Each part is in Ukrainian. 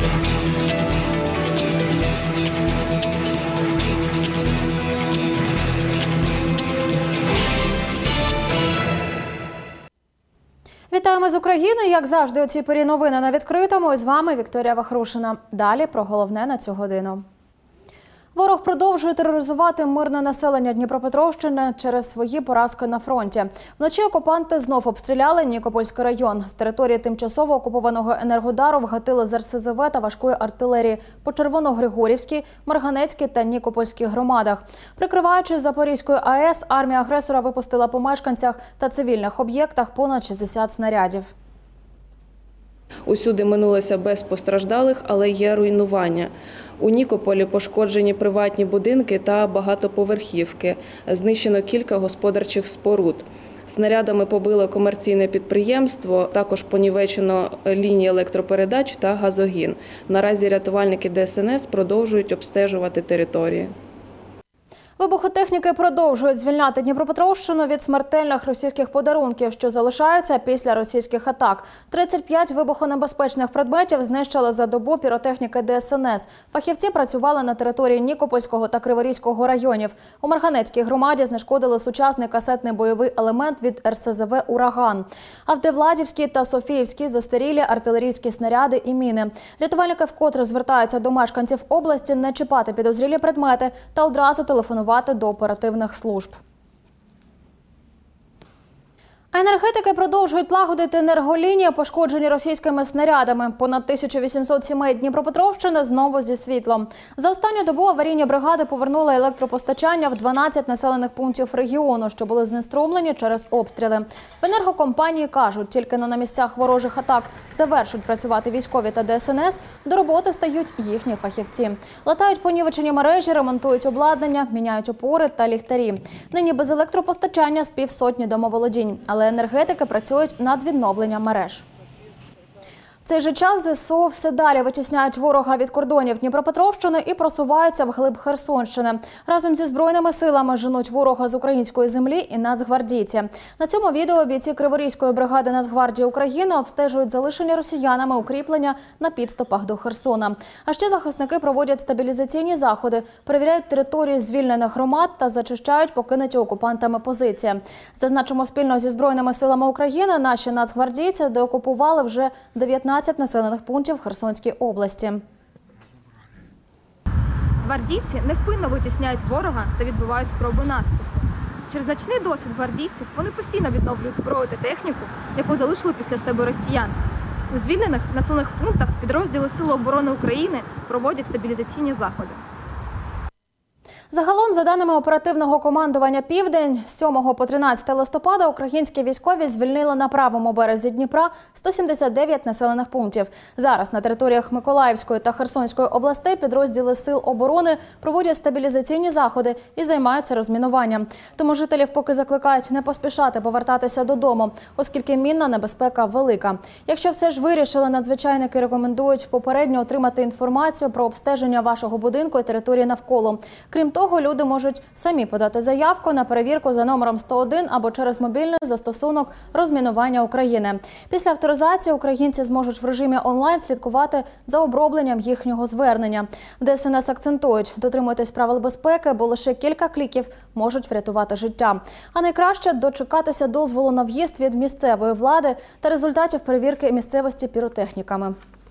Вітаємо з України. Як завжди, у цій порі новини на відкритому. І з вами Вікторія Вахрушина. Далі про головне на цю годину. Ворог продовжує тероризувати мирне населення Дніпропетровщини через свої поразки на фронті. Вночі окупанти знов обстріляли Нікопольський район. З території тимчасово окупованого Енергодару вгатили з РСЗВ та важкої артилерії по Червоногригорівській, Марганецькій та Нікопольській громадах. Прикриваючись Запорізькою АЕС, армія агресора випустила по мешканцях та цивільних об'єктах понад 60 снарядів. Усюди минулося без постраждалих, але є руйнування. У Нікополі пошкоджені приватні будинки та багатоповерхівки. Знищено кілька господарчих споруд. Снарядами побило комерційне підприємство, також понівечено лінії електропередач та газогін. Наразі рятувальники ДСНС продовжують обстежувати території. Вибухотехніки продовжують звільняти Дніпропетровщину від смертельних російських подарунків, що залишаються після російських атак. 35 вибухонебезпечних предметів знищили за добу піротехніки ДСНС. Фахівці працювали на території Нікопольського та Криворізького районів. У Марганецькій громаді знешкодили сучасний касетний бойовий елемент від РСЗВ «Ураган». А в Девладівській та Софіївській застарілі артилерійські снаряди і міни. Рятувальники вкотре звертаються до мешканців області не чіпати підозрілі предмети та одразу телефонувати до оперативних служб. Енергетики продовжують лагодити енерголінії, пошкоджені російськими снарядами. Понад 1800 сімей Дніпропетровщини знову зі світлом. За останню добу аварійні бригади повернули електропостачання в 12 населених пунктів регіону, що були знеструмлені через обстріли. В енергокомпанії кажуть, тільки на місцях ворожих атак завершують працювати військові та ДСНС, до роботи стають їхні фахівці. Латають понівечені мережі, ремонтують обладнання, міняють опори та ліхтарі. Нині без електропостачання з півсотні домоволодінь. Але енергетики працюють над відновленням мереж. В цей же час ЗСУ все далі витісняють ворога від кордонів Дніпропетровщини і просуваються вглиб Херсонщини. Разом зі Збройними силами женуть ворога з української землі і нацгвардійці. На цьому відео бійці Криворізької бригади Нацгвардії України обстежують залишені росіянами укріплення на підступах до Херсона. А ще захисники проводять стабілізаційні заходи, перевіряють території звільнених громад та зачищають покинуті окупантами позиції. Зазначимо, спільно зі Збройними силами України наші нацгвардійці деокупували вже 19 населених пунктів в Херсонській області. Гвардійці невпинно витісняють ворога та відбивають спроби наступу. Через значний досвід гвардійців вони постійно відновлюють зброю та техніку, яку залишили після себе росіяни. У звільнених населених пунктах підрозділи Сил оборони України проводять стабілізаційні заходи. Загалом, за даними оперативного командування «Південь», з 7 по 13 листопада українські військові звільнили на правому березі Дніпра 179 населених пунктів. Зараз на територіях Миколаївської та Херсонської областей підрозділи Сил оборони проводять стабілізаційні заходи і займаються розмінуванням. Тому жителів поки закликають не поспішати повертатися додому, оскільки мінна небезпека велика. Якщо все ж вирішили, надзвичайники рекомендують попередньо отримати інформацію про обстеження вашого будинку і території навколо. Крім того, люди можуть самі подати заявку на перевірку за номером 101 або через мобільний застосунок розмінування України. Після авторизації українці зможуть в режимі онлайн слідкувати за обробленням їхнього звернення. В ДСНС акцентують, дотримуйтесь правил безпеки, бо лише кілька кліків можуть врятувати життя. А найкраще – дочекатися дозволу на в'їзд від місцевої влади та результатів перевірки місцевості піротехніками.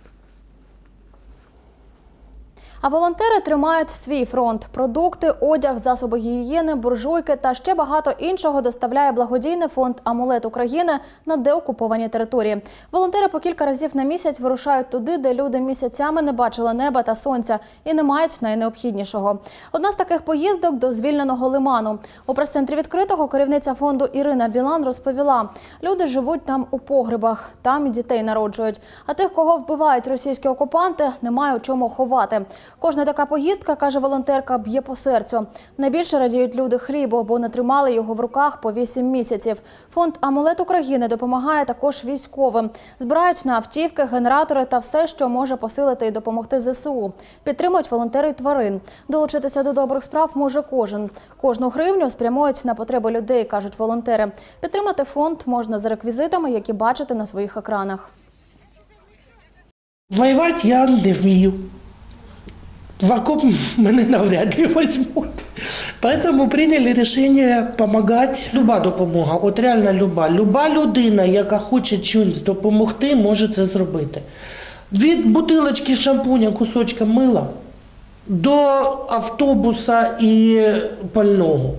А волонтери тримають свій фронт. Продукти, одяг, засоби гігієни, буржуйки та ще багато іншого доставляє благодійний фонд «Амулет України» на деокуповані території. Волонтери по кілька разів на місяць вирушають туди, де люди місяцями не бачили неба та сонця і не мають найнеобхіднішого. Одна з таких поїздок до звільненого Лиману. У прес-центрі «Відкритого» керівниця фонду Ірина Білан розповіла, люди живуть там у погребах, там і дітей народжують. А тих, кого вбивають російські окупанти, немає у чому ховати. Кожна така поїздка, каже волонтерка, б'є по серцю. Найбільше радіють люди хлібу, бо не тримали його в руках по 8 місяців. Фонд «Амулет України» допомагає також військовим. Збирають на автівки, генератори та все, що може посилити і допомогти ЗСУ. Підтримують волонтери й тварин. Долучитися до добрих справ може кожен. Кожну гривню спрямують на потреби людей, кажуть волонтери. Підтримати фонд можна за реквізитами, які бачите на своїх екранах. Воювати я не вмію. В окоп мене навряд ли візьмуть. Тому прийняли рішення допомагати. Люба допомога, от реально люба. Люба людина, яка хоче чимось допомогти, може це зробити. Від бутилочки шампуня, кусочка мила до автобуса і пального.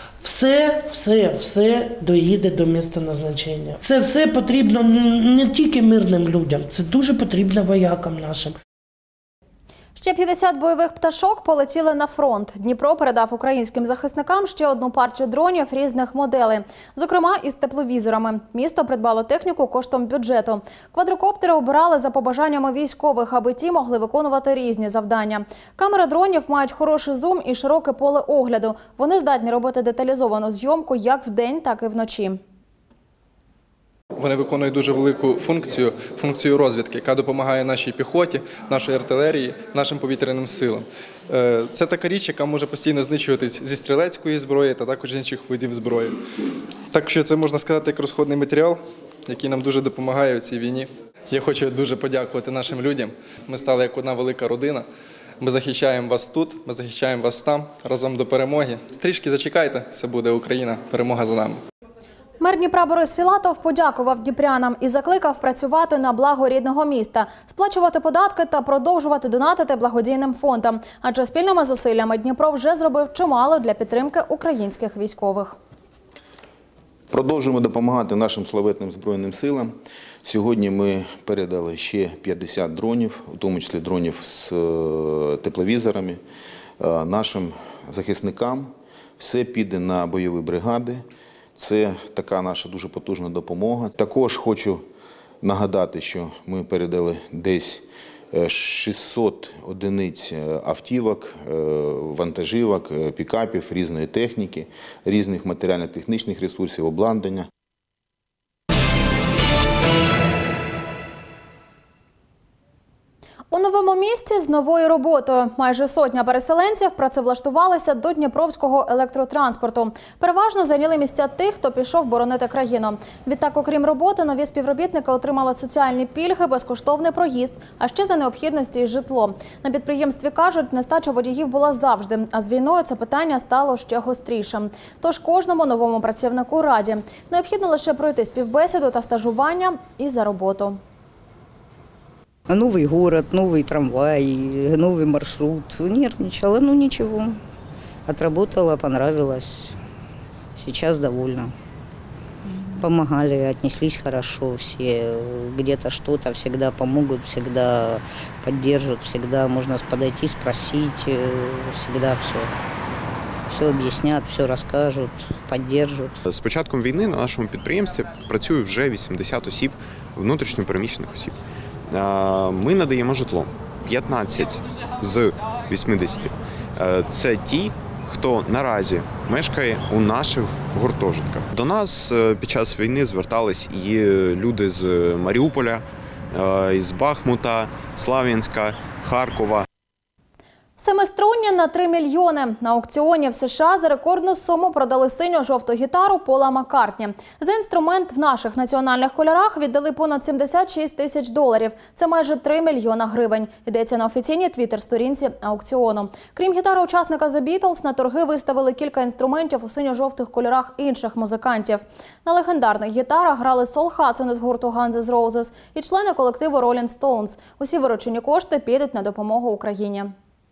Все доїде до місця назначення. Це все потрібно не тільки мирним людям, це дуже потрібно воякам нашим. Ще 50 бойових пташок полетіли на фронт. Дніпро передав українським захисникам ще одну партію дронів різних моделей, зокрема із тепловізорами. Місто придбало техніку коштом бюджету. Квадрокоптери обирали за побажаннями військових, аби ті могли виконувати різні завдання. Камери дронів мають хороший зум і широке поле огляду. Вони здатні робити деталізовану зйомку як вдень, так і вночі. Вони виконують дуже велику функцію розвідки, яка допомагає нашій піхоті, нашій артилерії, нашим повітряним силам. Це така річ, яка може постійно знищуватись зі стрілецької зброї та також інших видів зброї. Так що це, можна сказати, як розходний матеріал, який нам дуже допомагає у цій війні. Я хочу дуже подякувати нашим людям. Ми стали як одна велика родина. Ми захищаємо вас тут, ми захищаємо вас там, разом до перемоги. Трішки зачекайте, все буде Україна, перемога за нами. Мер Дніпра Борис Філатов подякував дніпрянам і закликав працювати на благо рідного міста, сплачувати податки та продовжувати донатити благодійним фондам. Адже спільними зусиллями Дніпро вже зробив чимало для підтримки українських військових. Продовжуємо допомагати нашим славетним Збройним силам. Сьогодні ми передали ще 50 дронів, у тому числі дронів з тепловізорами, нашим захисникам. Все піде на бойові бригади. Це така наша дуже потужна допомога. Також хочу нагадати, що ми передали десь 600 одиниць автівок, вантажівок, пікапів, різної техніки, різних матеріально-технічних ресурсів, обладнання. У новому місті з новою роботою. Майже сотня переселенців працевлаштувалися до Дніпровського електротранспорту. Переважно зайняли місця тих, хто пішов боронити країну. Відтак, окрім роботи, нові співробітники отримали соціальні пільги, безкоштовний проїзд, а ще за необхідності і житло. На підприємстві кажуть, нестача водіїв була завжди, а з війною це питання стало ще гострішим. Тож кожному новому працівнику раді. Необхідно лише пройти співбесіду та стажування і за роботу. Новый город, новый трамвай, новый маршрут. Нервничала, ну ничего. Отработала, понравилось. Сейчас довольна. Помогали, отнеслись хорошо все. Где-то что-то всегда помогут, всегда поддержат, всегда можно подойти, спросить, всегда все. Все об'яснять, все розкажуть, підтримують. З початком війни на нашому підприємстві працює вже 80 осіб, внутрішньо переміщених осіб. Ми надаємо житло. 15 з 80. Це ті, хто наразі мешкає у наших гуртожитках. До нас під час війни звертались і люди з Маріуполя, із Бахмута, Слав'янська, Харкова. Семиструння на 3 мільйони. На аукціоні в США за рекордну суму продали синьо-жовту гітару Пола Маккартні. За інструмент в наших національних кольорах віддали понад 76 тисяч доларів. Це майже 3 мільйона гривень. Йдеться на офіційній твіттер-сторінці аукціону. Крім гітари учасника The Beatles, на торги виставили кілька інструментів у синьо-жовтих кольорах інших музикантів. На легендарних гітарах грали Сол Хадсон із гурту Guns N' Roses і члени колективу Rolling Stones. Усі виручені кошти підуть на допомогу Україні.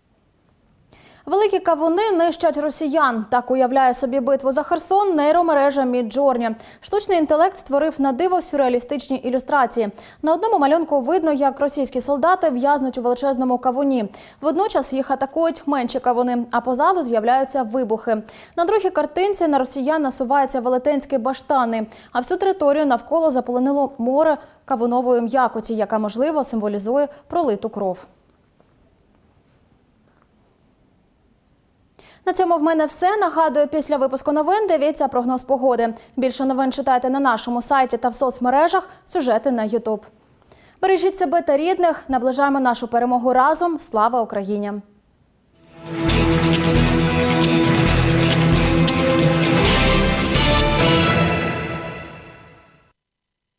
Великі кавуни нищать росіян. Так уявляє собі битву за Херсон нейромережа Midjourney. Штучний інтелект створив на диво сюрреалістичні ілюстрації. На одному малюнку видно, як російські солдати в'язнуть у величезному кавуні. Водночас їх атакують менші кавуни, а позаду з'являються вибухи. На другій картинці на росіян насуваються велетенські баштани, а всю територію навколо заполонило море кавунової м'якоті, яка, можливо, символізує пролиту кров. На цьому в мене все. Нагадую, після випуску новин дивіться прогноз погоди. Більше новин читайте на нашому сайті та в соцмережах, сюжети на YouTube. Бережіть себе та рідних, наближаємо нашу перемогу разом. Слава Україні!